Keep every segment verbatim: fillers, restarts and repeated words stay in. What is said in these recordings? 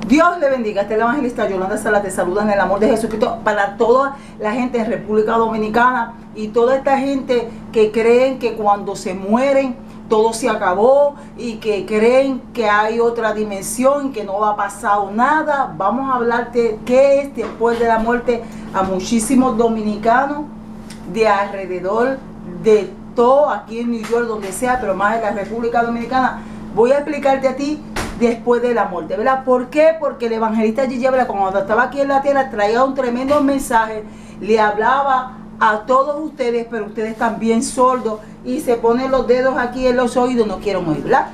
Dios le bendiga. Este es el evangelista Yolanda Salas. Te saluda en el amor de Jesucristo para toda la gente en República Dominicana y toda esta gente que creen que cuando se mueren todo se acabó y que creen que hay otra dimensión, que no va a pasar nada. Vamos a hablarte qué es después de la muerte a muchísimos dominicanos de alrededor de todo, aquí en New York, donde sea, pero más en la República Dominicana. Voy a explicarte a ti después de la muerte, ¿verdad? ¿Por qué? Porque el evangelista Gigi, ¿verdad?, cuando estaba aquí en la tierra, traía un tremendo mensaje, le hablaba a todos ustedes, pero ustedes también sordos y se ponen los dedos aquí en los oídos, no quieren oír, ¿verdad?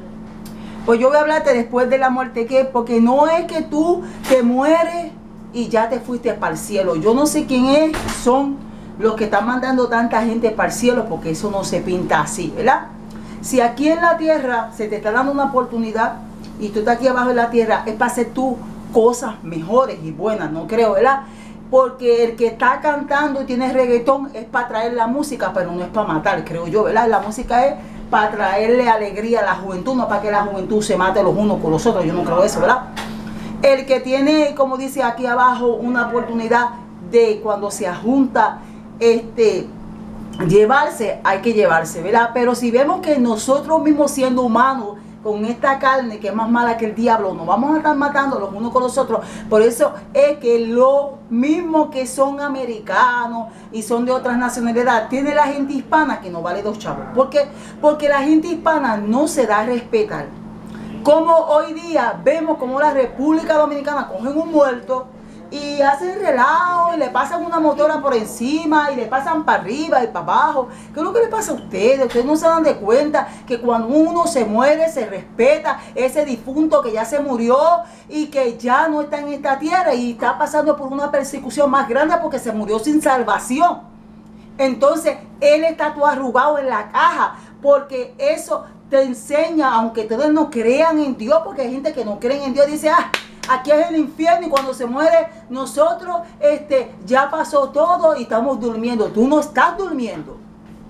Pues yo voy a hablarte después de la muerte, ¿qué? Porque no es que tú te mueres y ya te fuiste para el cielo. Yo no sé quién es, son los que están mandando tanta gente para el cielo, porque eso no se pinta así, ¿verdad? Si aquí en la tierra se te está dando una oportunidad y tú estás aquí abajo en la tierra, es para hacer tú cosas mejores y buenas, no creo, ¿verdad? Porque el que está cantando y tiene reggaetón es para traer la música, pero no es para matar, creo yo, ¿verdad? La música es para traerle alegría a la juventud, no para que la juventud se mate los unos con los otros, yo no creo eso, ¿verdad? El que tiene, como dice aquí abajo, una oportunidad de cuando se junta, este... llevarse, hay que llevarse, ¿verdad? Pero si vemos que nosotros mismos siendo humanos, con esta carne que es más mala que el diablo, nos vamos a estar matando los unos con los otros. Por eso es que lo mismo que son americanos y son de otras nacionalidades, tiene la gente hispana que no vale dos chavos. ¿Por qué? Porque la gente hispana no se da a respetar. Como hoy día vemos como la República Dominicana cogen un muerto y hacen relajo y le pasan una motora por encima y le pasan para arriba y para abajo. ¿Qué es lo que le pasa a ustedes? Ustedes no se dan de cuenta que cuando uno se muere se respeta ese difunto que ya se murió y que ya no está en esta tierra y está pasando por una persecución más grande porque se murió sin salvación. Entonces él está todo arrugado en la caja, porque eso te enseña, aunque ustedes no crean en Dios, porque hay gente que no cree en Dios, dice, ah, aquí es el infierno y cuando se muere nosotros este, ya pasó todo y estamos durmiendo. Tú no estás durmiendo.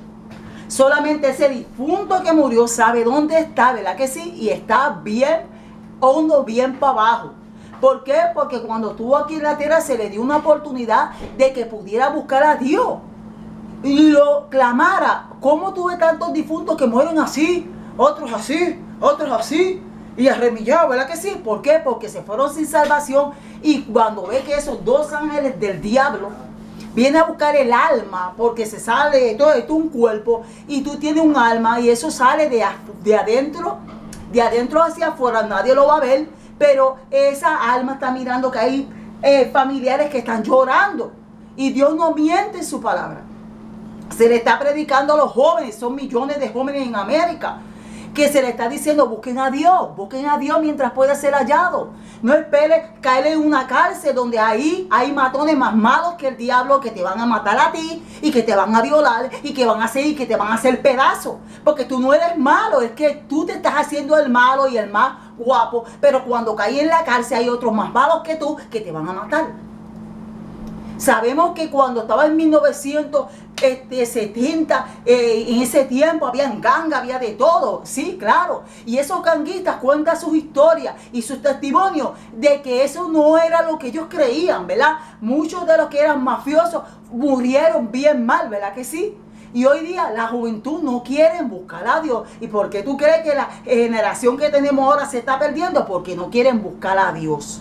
Solamente ese difunto que murió sabe dónde está, ¿verdad que sí? Y está bien hondo, bien para abajo. ¿Por qué? Porque cuando estuvo aquí en la tierra se le dio una oportunidad de que pudiera buscar a Dios y lo clamara. ¿Cómo tuve tantos difuntos que mueren así? Otros así, otros así. Y arremillado, ¿verdad que sí? ¿Por qué? Porque se fueron sin salvación. Y cuando ve que esos dos ángeles del diablo vienen a buscar el alma, porque se sale de todo esto un cuerpo, y tú tienes un alma, y eso sale de, de adentro, de adentro hacia afuera, nadie lo va a ver, pero esa alma está mirando que hay eh, familiares que están llorando. Y Dios no miente en su palabra. Se le está predicando a los jóvenes, son millones de jóvenes en América, que se le está diciendo, busquen a Dios, busquen a Dios mientras pueda ser hallado. No espere caer en una cárcel donde ahí hay matones más malos que el diablo, que te van a matar a ti y que te van a violar y que van a hacer y que te van a hacer pedazos. Porque tú no eres malo, es que tú te estás haciendo el malo y el más guapo, pero cuando caes en la cárcel hay otros más malos que tú que te van a matar. Sabemos que cuando estaba en mil novecientos setenta, eh, en ese tiempo había gangas, había de todo, sí, claro. Y esos ganguistas cuentan sus historias y sus testimonios de que eso no era lo que ellos creían, ¿verdad? Muchos de los que eran mafiosos murieron bien mal, ¿verdad que sí? Y hoy día la juventud no quiere buscar a Dios. ¿Y por qué tú crees que la generación que tenemos ahora se está perdiendo? Porque no quieren buscar a Dios.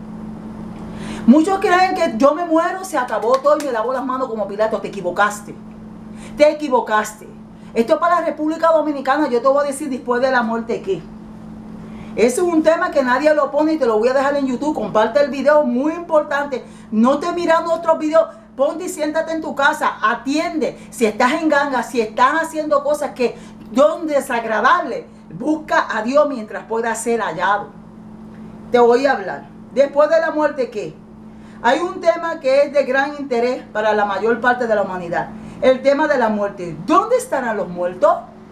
Muchos creen que yo me muero, se acabó todo y me lavo las manos como Pilato. Te equivocaste. Te equivocaste. Esto es para la República Dominicana. Yo te voy a decir después de la muerte qué. Ese es un tema que nadie lo pone y te lo voy a dejar en YouTube. Comparte el video, muy importante. No estés mirando otros videos. Ponte y siéntate en tu casa. Atiende. Si estás en ganga, si estás haciendo cosas que son desagradables, busca a Dios mientras pueda ser hallado. Te voy a hablar. Después de la muerte qué. Hay un tema que es de gran interés para la mayor parte de la humanidad. El tema de la muerte. ¿Dónde estarán los muertos?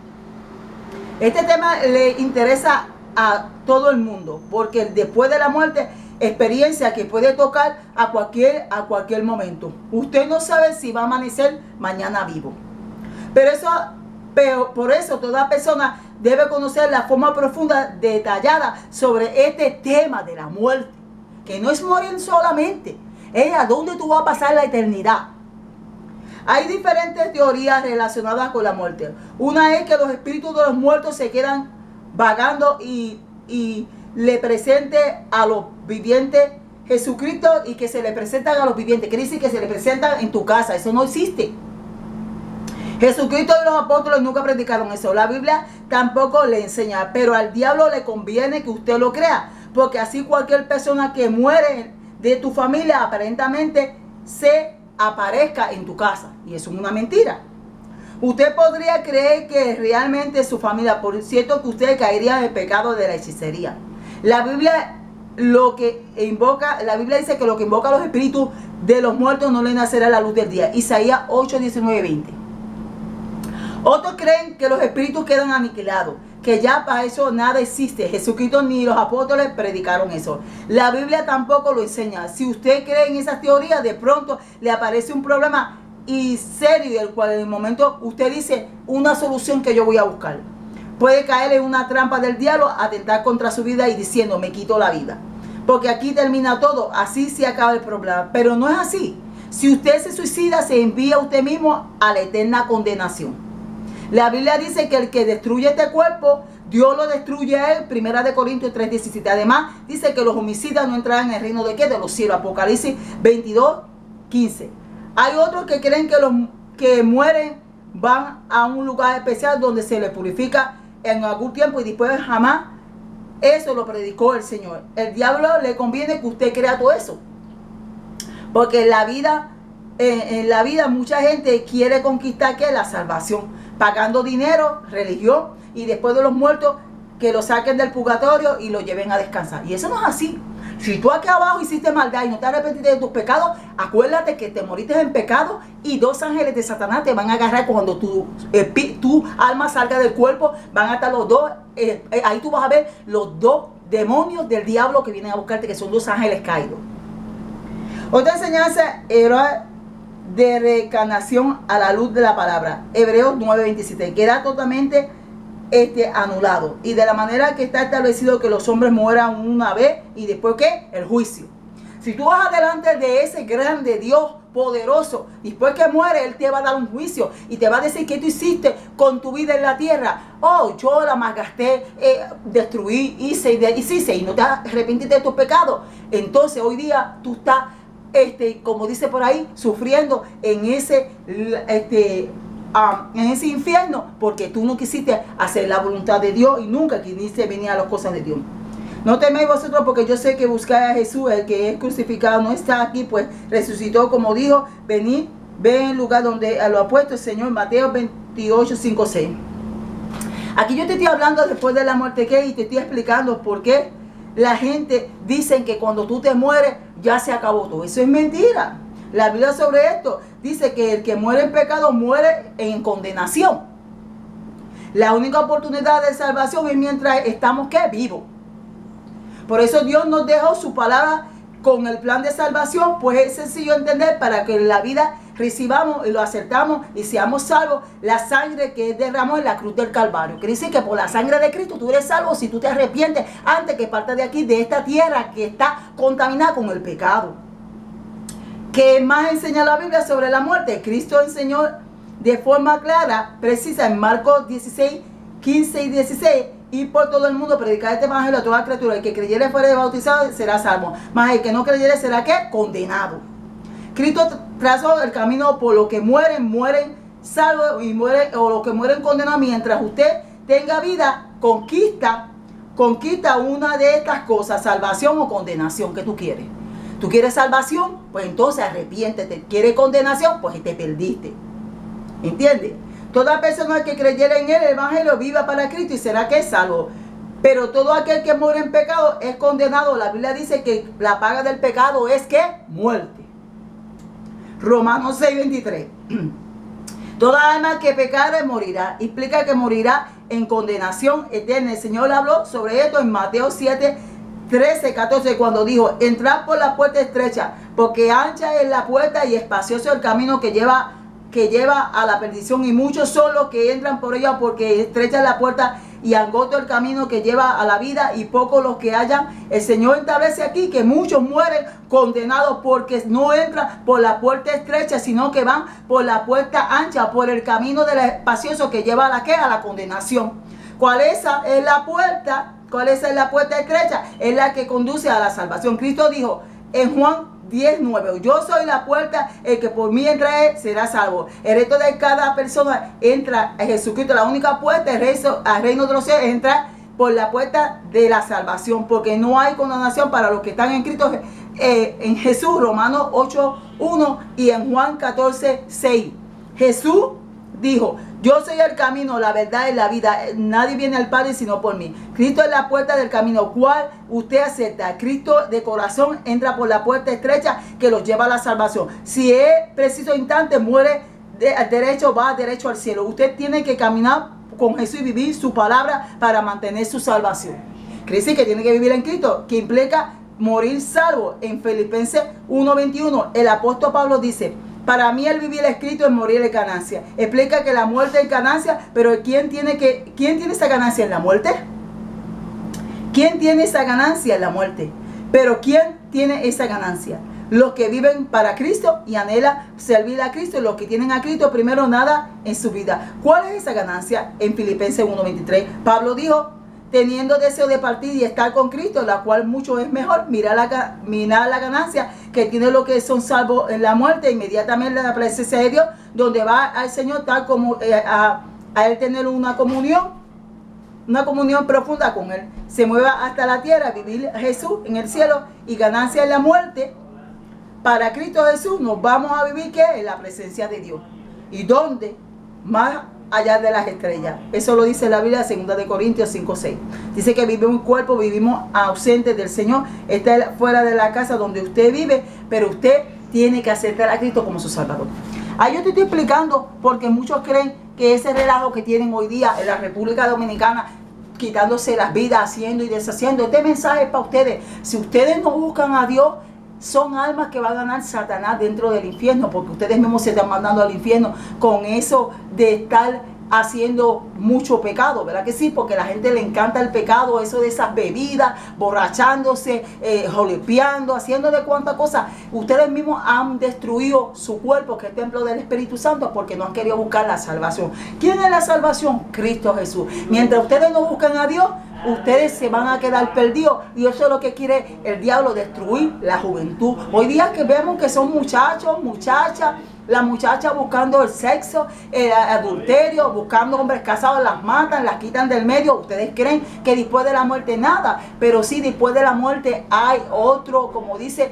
Este tema le interesa a todo el mundo, porque después de la muerte, experiencia que puede tocar a cualquier, a cualquier momento. Usted no sabe si va a amanecer mañana vivo. Pero eso, pero por eso toda persona debe conocer la forma profunda, detallada sobre este tema de la muerte. Que no es morir solamente, es a dónde tú vas a pasar la eternidad. Hay diferentes teorías relacionadas con la muerte. Una es que los espíritus de los muertos se quedan vagando y, y le presente a los vivientes Jesucristo y que se le presentan a los vivientes. Quiere decir que se le presentan en tu casa. Eso no existe. Jesucristo y los apóstoles nunca predicaron eso. La Biblia tampoco le enseña. Pero al diablo le conviene que usted lo crea. Porque así cualquier persona que muere de tu familia aparentemente se aparezca en tu casa. Y eso es una mentira. Usted podría creer que realmente su familia, por cierto que usted caería en el pecado de la hechicería. La Biblia lo que invoca, la Biblia dice que lo que invoca a los espíritus de los muertos no le nacerá la luz del día. Isaías ocho, diecinueve, veinte. Otros creen que los espíritus quedan aniquilados, que ya para eso nada existe. Jesucristo ni los apóstoles predicaron eso. La Biblia tampoco lo enseña. Si usted cree en esas teorías, de pronto le aparece un problema y serio, el cual en el momento usted dice una solución que yo voy a buscar. Puede caer en una trampa del diablo, atentar contra su vida y diciendo me quito la vida. Porque aquí termina todo, así se acaba el problema. Pero no es así. Si usted se suicida, se envía a usted mismo a la eterna condenación. La Biblia dice que el que destruye este cuerpo, Dios lo destruye a él. Primera de Corintios tres, diecisiete. Además, dice que los homicidas no entrarán en el reino de ¿qué? De los cielos. Apocalipsis veintidós, quince. Hay otros que creen que los que mueren van a un lugar especial donde se les purifica en algún tiempo y después jamás. Eso lo predicó el Señor. El diablo le conviene que usted crea todo eso. Porque en la vida, en, en la vida mucha gente quiere conquistar ¿qué? La salvación. Pagando dinero, religión y después de los muertos que lo saquen del purgatorio y lo lleven a descansar. Y eso no es así. Si tú aquí abajo hiciste maldad y no te arrepentiste de tus pecados, acuérdate que te moriste en pecado y dos ángeles de Satanás te van a agarrar cuando tu, eh, tu alma salga del cuerpo. Van a estar los dos, eh, eh, ahí tú vas a ver los dos demonios del diablo que vienen a buscarte, que son dos ángeles caídos. Otra enseñanza era de reencarnación a la luz de la palabra. Hebreos nueve, veintisiete. Queda totalmente Este, anulado y de la manera que está establecido que los hombres mueran una vez y después ¿qué? El juicio. Si tú vas adelante de ese grande Dios poderoso, después que muere Él te va a dar un juicio y te va a decir qué tú hiciste con tu vida en la tierra. Oh, yo la malgasté, eh, destruí, hice y hice y no te arrepentiste de tus pecados. Entonces hoy día tú estás, este, como dice por ahí, sufriendo en ese este Um, en ese infierno porque tú no quisiste hacer la voluntad de Dios y nunca quisiste venir a las cosas de Dios. No teméis vosotros porque yo sé que buscáis a Jesús, el que es crucificado no está aquí, pues resucitó, como dijo. Venid, ven el lugar donde lo ha puesto el Señor. Mateo veintiocho, cinco, seis. Aquí yo te estoy hablando después de la muerte que y te estoy explicando por qué la gente dice que cuando tú te mueres ya se acabó todo. Eso es mentira. La Biblia sobre esto dice que el que muere en pecado muere en condenación. La única oportunidad de salvación es mientras estamos ¿qué? Vivos. Por eso Dios nos dejó su palabra con el plan de salvación, pues es sencillo entender para que en la vida recibamos y lo aceptamos y seamos salvos la sangre que derramó en la cruz del Calvario. Quiere decir que por la sangre de Cristo tú eres salvo si tú te arrepientes antes que partas de aquí, de esta tierra que está contaminada con el pecado. ¿Qué más enseña la Biblia sobre la muerte? Cristo enseñó de forma clara, precisa en Marcos dieciséis, quince y dieciséis. Ir por todo el mundo, predicar este evangelio a toda criatura. El que creyere fuera bautizado será salvo. Mas el que no creyere será ¿qué? Condenado. Cristo trazó el camino por lo que mueren, mueren salvos y mueren, o los que mueren condenados. Mientras usted tenga vida, conquista, conquista una de estas cosas, salvación o condenación que tú quieres. ¿Tú quieres salvación? Pues entonces arrepiéntete. ¿Quieres condenación? Pues te perdiste. ¿Entiendes? Toda persona que creyera en él, el evangelio, viva para Cristo y será que es salvo. Pero todo aquel que muere en pecado es condenado. La Biblia dice que la paga del pecado es ¿qué? Muerte. Romanos seis, veintitrés. Toda alma que pecare morirá. Implica que morirá en condenación eterna. El Señor habló sobre esto en Mateo siete, trece, catorce, cuando dijo: entrad por la puerta estrecha, porque ancha es la puerta y espacioso el camino que lleva, que lleva a la perdición, y muchos son los que entran por ella, porque estrecha es la puerta y angosto el camino que lleva a la vida y pocos los que hallan. El Señor establece aquí que muchos mueren condenados porque no entran por la puerta estrecha, sino que van por la puerta ancha, por el camino del espacioso que lleva a la, ¿qué? A la condenación. ¿Cuál esa es la puerta? ¿Cuál esa es la puerta estrecha? Es la que conduce a la salvación. Cristo dijo en Juan diez nueve, yo soy la puerta, el que por mí entra será salvo. El resto de cada persona entra a Jesucristo. La única puerta al reino, al reino de los cielos es entrar por la puerta de la salvación, porque no hay condenación para los que están en Cristo, eh, en Jesús, Romanos ocho uno, y en Juan catorce seis. Jesús dijo, yo soy el camino, la verdad y la vida. Nadie viene al Padre sino por mí. Cristo es la puerta del camino. ¿Cuál usted acepta? Cristo de corazón entra por la puerta estrecha que los lleva a la salvación. Si es preciso instante, muere de, derecho, va derecho al cielo. Usted tiene que caminar con Jesús y vivir su palabra para mantener su salvación. Quiere decir que tiene que vivir en Cristo, que implica morir salvo. En Filipenses uno veintiuno, el apóstol Pablo dice, para mí el vivir es Cristo, el morir es ganancia. Explica que la muerte es ganancia, pero ¿quién tiene, que, ¿quién tiene esa ganancia en la muerte? ¿Quién tiene esa ganancia en la muerte? Pero ¿quién tiene esa ganancia? Los que viven para Cristo y anhelan servir a Cristo, los que tienen a Cristo primero nada en su vida. ¿Cuál es esa ganancia? En Filipenses uno veintitrés, Pablo dijo, teniendo deseo de partir y estar con Cristo, la cual mucho es mejor, mirar la, mirar la ganancia que tiene los que son salvos en la muerte, inmediatamente en la presencia de Dios, donde va al Señor tal como eh, a, a Él tener una comunión, una comunión profunda con Él. Se mueva hasta la tierra, vivir Jesús en el cielo y ganancia en la muerte. Para Cristo Jesús nos vamos a vivir ¿qué? En la presencia de Dios. ¿Y dónde? Más allá de las estrellas. Eso lo dice la Biblia, segunda de Corintios cinco seis. Dice que vivimos en cuerpo, vivimos ausentes del Señor. Está fuera de la casa donde usted vive, pero usted tiene que aceptar a Cristo como su Salvador. Ahí yo te estoy explicando porque muchos creen que ese relajo que tienen hoy día en la República Dominicana, quitándose las vidas, haciendo y deshaciendo, este mensaje es para ustedes. Si ustedes no buscan a Dios, son almas que va a ganar Satanás dentro del infierno, porque ustedes mismos se están mandando al infierno con eso de estar haciendo mucho pecado, ¿verdad que sí? Porque a la gente le encanta el pecado, eso de esas bebidas, borrachándose, eh, jolipeando, haciendo de cuántas cosas. Ustedes mismos han destruido su cuerpo, que es el templo del Espíritu Santo, porque no han querido buscar la salvación. ¿Quién es la salvación? Cristo Jesús. Mientras ustedes no buscan a Dios, ustedes se van a quedar perdidos, y eso es lo que quiere el diablo, destruir la juventud. Hoy día que vemos que son muchachos, muchachas, la muchacha buscando el sexo, el adulterio, buscando hombres casados, las matan, las quitan del medio. Ustedes creen que después de la muerte nada, pero sí, después de la muerte hay otro, como dice,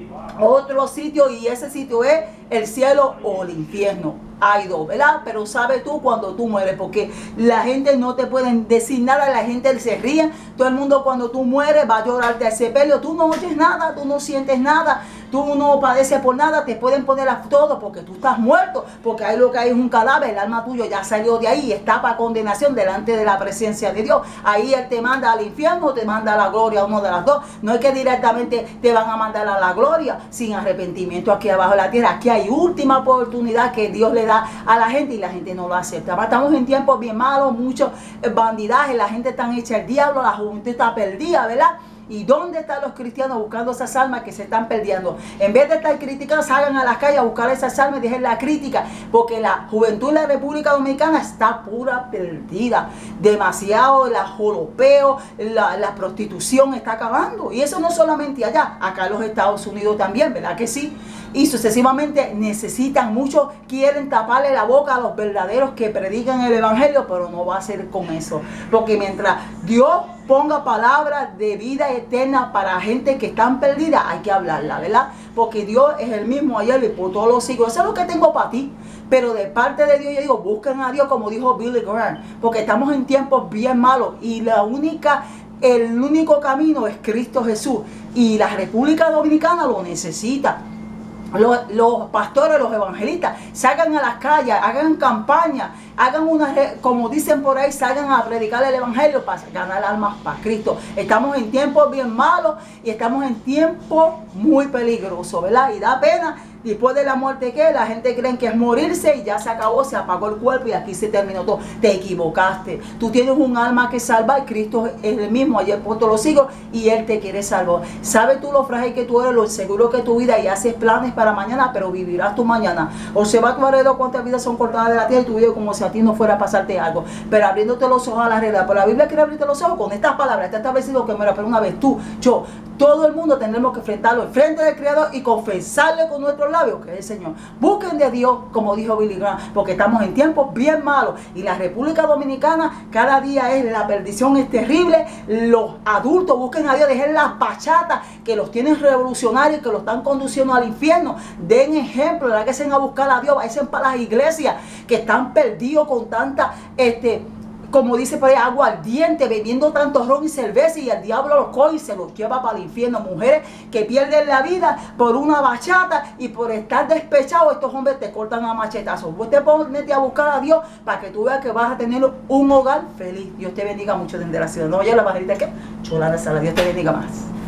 otro sitio, y ese sitio es el cielo o el infierno. Hay dos, ¿verdad? Pero sabes tú cuando tú mueres, porque la gente no te pueden decir nada, la gente se ríe, todo el mundo cuando tú mueres va a llorarte al sepelio, tú no oyes nada, tú no sientes nada, tú no padeces por nada, te pueden poner a todo porque tú estás muerto, porque ahí lo que hay es un cadáver, el alma tuya ya salió de ahí y está para condenación delante de la presencia de Dios. Ahí Él te manda al infierno o te manda a la gloria, uno de las dos. No es que directamente te van a mandar a la gloria sin arrepentimiento aquí abajo de la tierra. Aquí hay última oportunidad que Dios le da a la gente y la gente no lo acepta. Estamos en tiempos bien malos, muchos bandidajes, la gente está hecha el diablo, la juventud está perdida, ¿verdad? ¿Y dónde están los cristianos buscando esas almas que se están perdiendo? En vez de estar criticando, salgan a las calles a buscar esas almas y dejen la crítica, porque la juventud en la República Dominicana está pura perdida. Demasiado el joropeo, la, la prostitución está acabando. Y eso no solamente allá, acá en los Estados Unidos también, ¿verdad que sí? Y sucesivamente necesitan, muchos quieren taparle la boca a los verdaderos que predican el evangelio, pero no va a ser con eso. Porque mientras Dios ponga palabras de vida eterna para gente que están perdidas, hay que hablarla, ¿verdad? Porque Dios es el mismo ayer y por todos los siglos. Eso es lo que tengo para ti. Pero de parte de Dios yo digo, busquen a Dios, como dijo Billy Graham, porque estamos en tiempos bien malos y la única, el único camino es Cristo Jesús, y la República Dominicana lo necesita. Los, los pastores, los evangelistas, salgan a las calles, hagan campaña, hagan una, como dicen por ahí, salgan a predicar el evangelio para ganar almas para Cristo. Estamos en tiempos bien malos y estamos en tiempos muy peligrosos, ¿verdad? Y da pena. Después de la muerte, que la gente cree que es morirse y ya se acabó, se apagó el cuerpo y aquí se terminó todo. Te equivocaste. Tú tienes un alma que salvar. Cristo es el mismo, ayer puesto los siglos, y Él te quiere salvar. ¿Sabes tú lo frágil que tú eres, lo seguro que tu vida, y haces planes para mañana, pero vivirás tu mañana? Observa tu alrededor cuántas vidas son cortadas de la tierra y tu vida como si a ti no fuera a pasarte algo. Pero abriéndote los ojos a la realidad. Pero la Biblia quiere abrirte los ojos con estas palabras. Está establecido que, mira, pero una vez tú, yo, todo el mundo tendremos que enfrentarlo en frente del Creador y confesarle con nuestros labios que es el Señor. Busquen de Dios, como dijo Billy Graham, porque estamos en tiempos bien malos y la República Dominicana cada día es, la perdición es terrible. Los adultos busquen a Dios, dejen las bachatas que los tienen revolucionarios, que los están conduciendo al infierno. Den ejemplo, la que se a buscar a Dios, vayan para las iglesias que están perdidos con tanta este como dice por ahí, agua ardiente, bebiendo tanto ron y cerveza, y el diablo los coge y se los lleva para el infierno. Mujeres que pierden la vida por una bachata y por estar despechados, estos hombres te cortan a machetazos. Vos te pones a buscar a Dios para que tú veas que vas a tener un hogar feliz. Dios te bendiga mucho desde la ciudad. No, oye la bajarita que chulada sala. Dios te bendiga más.